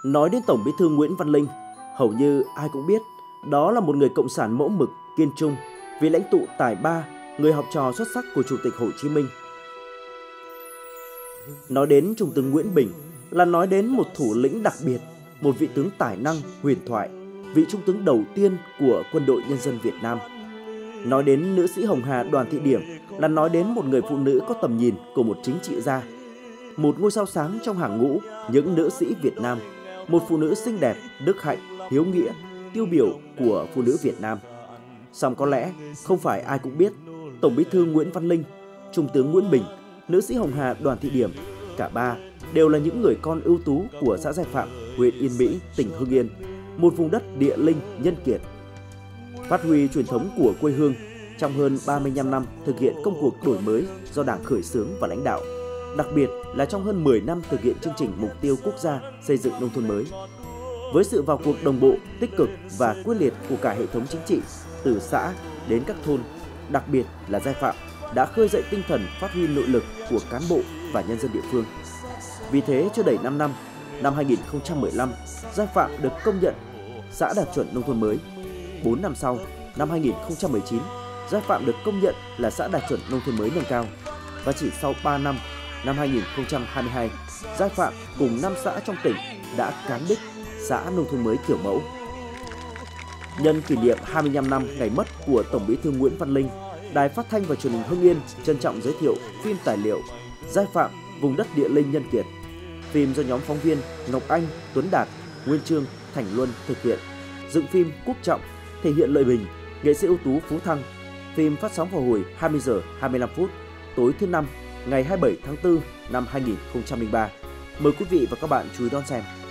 Nói đến Tổng Bí thư Nguyễn Văn Linh, hầu như ai cũng biết đó là một người cộng sản mẫu mực, kiên trung, vị lãnh tụ tài ba, người học trò xuất sắc của Chủ tịch Hồ Chí Minh. Nói đến Trung tướng Nguyễn Bình là nói đến một thủ lĩnh đặc biệt, một vị tướng tài năng, huyền thoại, vị trung tướng đầu tiên của Quân đội Nhân dân Việt Nam. Nói đến nữ sĩ Hồng Hà Đoàn Thị Điểm là nói đến một người phụ nữ có tầm nhìn của một chính trị gia, một ngôi sao sáng trong hàng ngũ những nữ sĩ Việt Nam, một phụ nữ xinh đẹp, đức hạnh, hiếu nghĩa, tiêu biểu của phụ nữ Việt Nam. Song có lẽ không phải ai cũng biết Tổng Bí thư Nguyễn Văn Linh, Trung tướng Nguyễn Bình, nữ sĩ Hồng Hà Đoàn Thị Điểm, cả ba đều là những người con ưu tú của xã Giai Phạm, huyện Yên Mỹ, tỉnh Hưng Yên, một vùng đất địa linh nhân kiệt. Phát huy truyền thống của quê hương trong hơn 35 năm thực hiện công cuộc đổi mới do Đảng khởi xướng và lãnh đạo, đặc biệt là trong hơn 10 năm thực hiện chương trình mục tiêu quốc gia xây dựng nông thôn mới. Với sự vào cuộc đồng bộ, tích cực và quyết liệt của cả hệ thống chính trị, từ xã đến các thôn, đặc biệt là Giai Phạm, đã khơi dậy tinh thần phát huy nội lực của cán bộ và nhân dân địa phương. Vì thế, chưa đầy 5 năm, năm 2015, Giai Phạm được công nhận xã đạt chuẩn nông thôn mới. 4 năm sau, năm 2019, Giai Phạm được công nhận là xã đạt chuẩn nông thôn mới nâng cao. Và chỉ sau 3 năm, năm 2022, Giai Phạm cùng 5 xã trong tỉnh đã cán đích xã nông thôn mới kiểu mẫu. Nhân kỷ niệm 25 năm ngày mất của Tổng Bí thư Nguyễn Văn Linh, Đài Phát thanh và Truyền hình Hưng Yên trân trọng giới thiệu phim tài liệu Giai Phạm, vùng đất địa linh nhân kiệt. Phim do nhóm phóng viên Ngọc Anh, Tuấn Đạt, Nguyên Chương, Thành Luân thực hiện. Dựng phim Quốc Trọng, thể hiện Lợi Bình, nghệ sĩ ưu tú Phú Thăng. Phim phát sóng vào hồi 20 giờ 25 phút tối thứ Năm, ngày 27 tháng 4 năm 2003. Mời quý vị và các bạn chú ý đón xem.